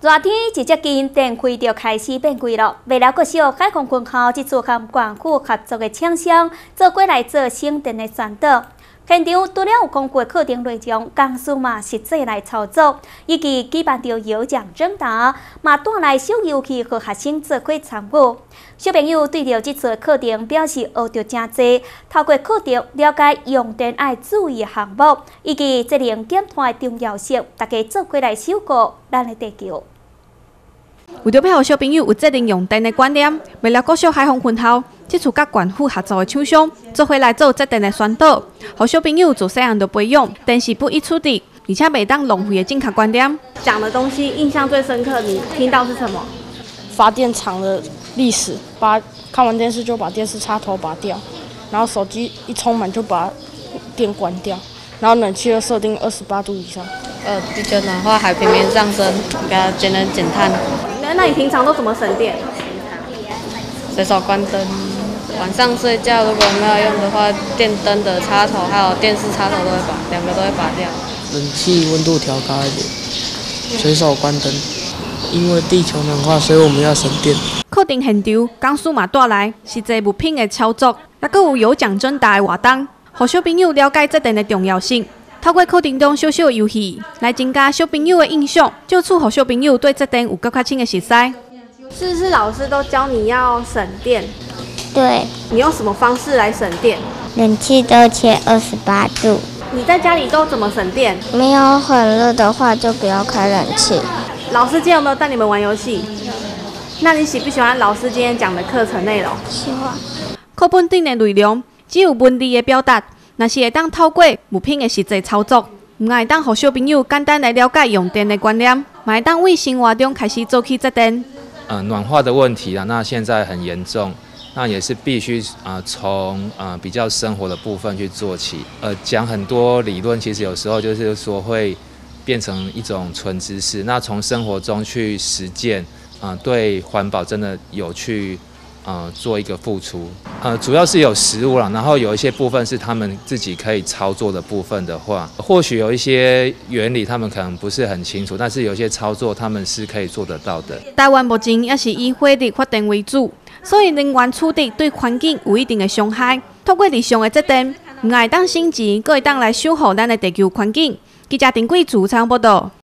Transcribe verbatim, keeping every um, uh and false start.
热天一接近，电费就开始变贵了。为了国小海空军校这组和管区合作的厂商做过来做省电的选择，现场除了有讲过课程内容，工师嘛实际来操作，以及举办着有奖征答，嘛带来小游戏和学生做伙参与。小朋友对着这次课程表示学着真多，透过课程了解用电爱注意的项目，以及节能减碳的重要性，大家做过来守护咱的地球。 为了配合小朋友有节能用电的观念，为了国小海防军校，这次甲县府合作的厂商做伙来做节电的宣导，让小朋友自细汉就培养电是不易出的，而且袂当浪费的正确观念。 讲的东西印象最深刻，你听到是什么？ 发电厂的历史，把看完电视就把电视插头拔掉，然后手机一充满就把电关掉，然后冷气又设定二十八度以上。 呃，地球暖化，海平面上升，给它节能减碳。 那那你平常都怎么省电？ 随手关灯。晚上睡觉如果没有用的话，电灯的插头还有电视插头都会拔，两个都会拔掉。 冷气温度调高一点，随手关灯。因为地球暖化，所以我们要省电。 课程现场，讲师嘛带来实际物品的操作，也佫有有奖征答的活动，让小朋友了解节电的重要性。透过课程中小小的游戏，来增加小朋友的印象，就促让小朋友对节电有更较深的熟悉。 是不是老师都教你要省电？ 对。 你用什么方式来省电？ 冷气都切二十八度。 你在家里都怎么省电？ 没有很热的话，就不要开冷气。 老师今天有没有带你们玩游戏？那你喜不喜欢老师今天讲的课程内容？ 喜欢。 课本顶的内容只有文字的表达。若是会当透过物品的实际操作，唔会当让小朋友简单来了解用电的观念，嘛会当为生活中开始做起节电。 呃，暖化的问题啊，那现在很严重，那也是必须啊从呃比较生活的部分去做起。呃，讲很多理论，其实有时候就是说会变成一种纯知识，那从生活中去实践，啊、呃，对环保真的有去。呃，做一个付出，呃，主要是有实物啦，然后有一些部分是他们自己可以操作的部分的话，或许有一些原理他们可能不是很清楚，但是有一些操作他们是可以做得到的。 台湾目前也是以火力发电为主，所以能源处理对环境有一定的伤害。透过日常的节电，唔会当省钱，阁会当来守护咱的地球环境。记者丁贵主采访报道。